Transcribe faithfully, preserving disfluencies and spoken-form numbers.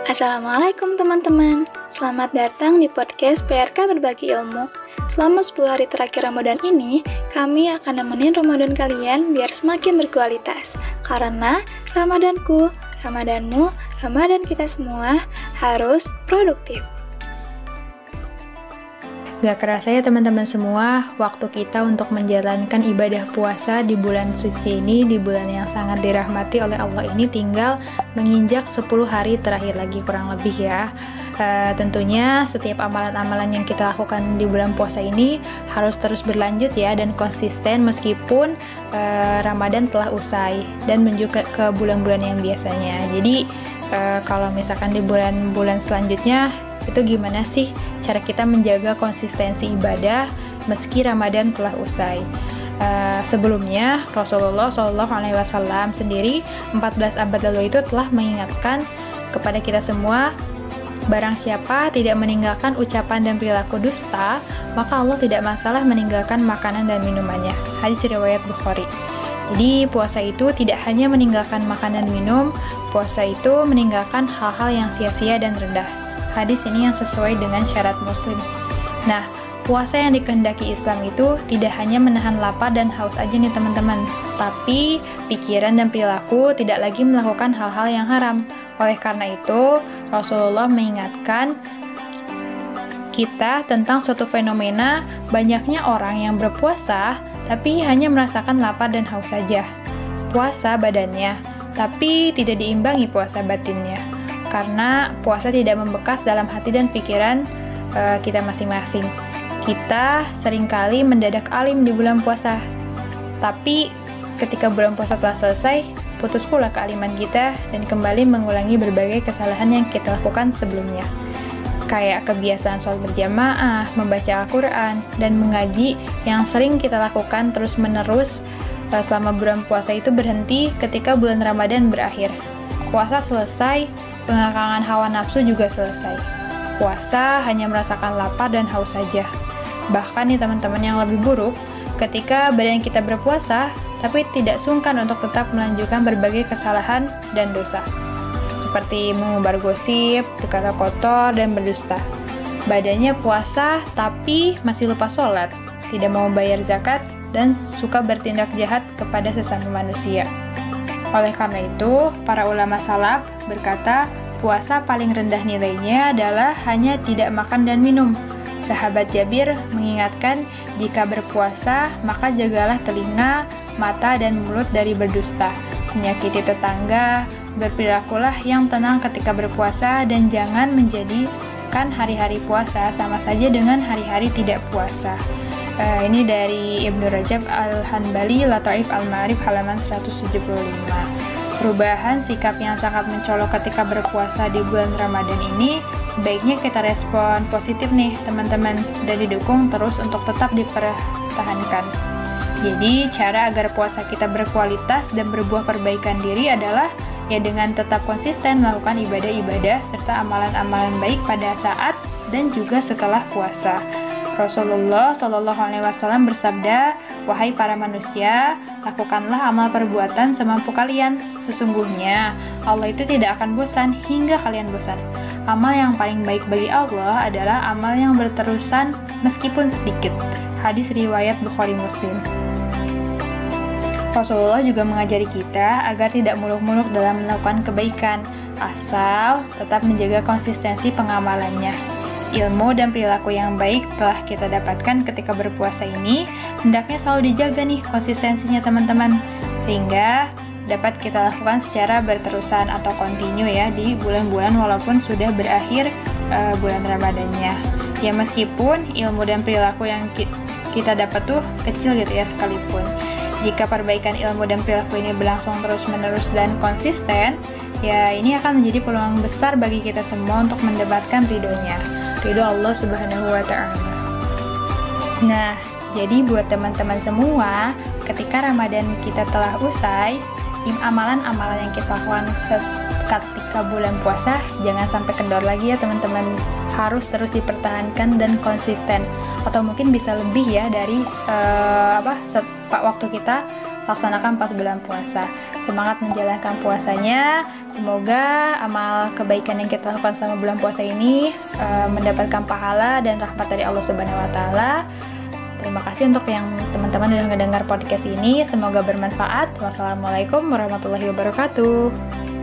Assalamualaikum teman-teman, selamat datang di podcast P R K Berbagi Ilmu. Selama sepuluh hari terakhir Ramadan ini, kami akan nemenin Ramadan kalian biar semakin berkualitas. Karena Ramadanku, Ramadanmu, Ramadan kita semua harus produktif. Gak kerasa ya teman-teman semua, waktu kita untuk menjalankan ibadah puasa di bulan suci ini, di bulan yang sangat dirahmati oleh Allah ini tinggal menginjak sepuluh hari terakhir lagi kurang lebih ya. E, tentunya setiap amalan-amalan yang kita lakukan di bulan puasa ini harus terus berlanjut ya dan konsisten meskipun e, Ramadan telah usai dan menuju ke, ke bulan-bulan yang biasanya. Jadi e, kalau misalkan di bulan-bulan selanjutnya itu gimana sih cara kita menjaga konsistensi ibadah meski Ramadan telah usai? Uh, sebelumnya Rasulullah shallallahu alaihi wasallam sendiri empat belas abad lalu itu telah mengingatkan kepada kita semua, barang siapa tidak meninggalkan ucapan dan perilaku dusta, maka Allah tidak masalah meninggalkan makanan dan minumannya. Hadis riwayat Bukhari. Jadi puasa itu tidak hanya meninggalkan makanan dan minum, puasa itu meninggalkan hal-hal yang sia-sia dan rendah. Hadis ini yang sesuai dengan syarat muslim. Nah, puasa yang dikehendaki Islam itu tidak hanya menahan lapar dan haus aja nih teman-teman, tapi pikiran dan perilaku tidak lagi melakukan hal-hal yang haram. Oleh karena itu, Rasulullah mengingatkan kita tentang suatu fenomena banyaknya orang yang berpuasa, tapi hanya merasakan lapar dan haus saja. Puasa badannya, tapi tidak diimbangi puasa batinnya. Karena puasa tidak membekas dalam hati dan pikiran uh, kita masing-masing. Kita seringkali mendadak alim di bulan puasa, tapi ketika bulan puasa telah selesai, putus pula kealiman kita dan kembali mengulangi berbagai kesalahan yang kita lakukan sebelumnya. Kayak kebiasaan sholat berjamaah, membaca Al-Quran, dan mengaji yang sering kita lakukan terus-menerus uh, selama bulan puasa itu berhenti ketika bulan Ramadan berakhir. Puasa selesai, pengakangan hawa nafsu juga selesai. Puasa hanya merasakan lapar dan haus saja. Bahkan nih teman-teman yang lebih buruk, ketika badan kita berpuasa, tapi tidak sungkan untuk tetap melanjutkan berbagai kesalahan dan dosa. Seperti mengumbar gosip, berkata kotor, dan berdusta. Badannya puasa, tapi masih lupa sholat, tidak mau bayar zakat, dan suka bertindak jahat kepada sesama manusia. Oleh karena itu, para ulama salaf berkata, puasa paling rendah nilainya adalah hanya tidak makan dan minum. Sahabat Jabir mengingatkan, jika berpuasa, maka jagalah telinga, mata, dan mulut dari berdusta, menyakiti tetangga, berperilakulah yang tenang ketika berpuasa, dan jangan menjadikan hari-hari puasa sama saja dengan hari-hari tidak puasa. Uh, ini dari Ibnu Rajab Al-Hanbali, Lataif Al-Ma'arif, halaman seratus tujuh puluh lima. Perubahan sikap yang sangat mencolok ketika berpuasa di bulan Ramadan ini sebaiknya kita respon positif nih teman-teman, dan didukung terus untuk tetap dipertahankan. Jadi cara agar puasa kita berkualitas dan berbuah perbaikan diri adalah ya dengan tetap konsisten melakukan ibadah-ibadah serta amalan-amalan baik pada saat dan juga setelah puasa. Rasulullah shallallahu alaihi wasallam bersabda, wahai para manusia, lakukanlah amal perbuatan semampu kalian. Sesungguhnya Allah itu tidak akan bosan hingga kalian bosan. Amal yang paling baik bagi Allah adalah amal yang berterusan meskipun sedikit. Hadis riwayat Bukhari Muslim. Rasulullah juga mengajari kita agar tidak muluk-muluk dalam melakukan kebaikan, asal tetap menjaga konsistensi pengamalannya. Ilmu dan perilaku yang baik telah kita dapatkan ketika berpuasa ini, hendaknya selalu dijaga nih konsistensinya teman-teman, sehingga dapat kita lakukan secara berterusan atau kontinu ya di bulan-bulan walaupun sudah berakhir uh, bulan Ramadannya. Ya meskipun ilmu dan perilaku yang ki- kita dapat tuh kecil gitu ya sekalipun. Jika perbaikan ilmu dan perilaku ini berlangsung terus-menerus dan konsisten, ya ini akan menjadi peluang besar bagi kita semua untuk mendapatkan ridhonya. Ridho Allah Subhanahu wa Ta'ala. Nah, jadi buat teman-teman semua, ketika Ramadan kita telah usai, amalan-amalan yang kita lakukan ketika bulan puasa jangan sampai kendor lagi ya teman-teman. Harus terus dipertahankan dan konsisten, atau mungkin bisa lebih ya dari uh, apa waktu kita laksanakan pas bulan puasa. Semangat menjalankan puasanya. Semoga amal kebaikan yang kita lakukan selama bulan puasa ini uh, mendapatkan pahala dan rahmat dari Allah Subhanahu wa taala. Terima kasih untuk yang teman-teman yang mendengar podcast ini. Semoga bermanfaat. Wassalamualaikum warahmatullahi wabarakatuh.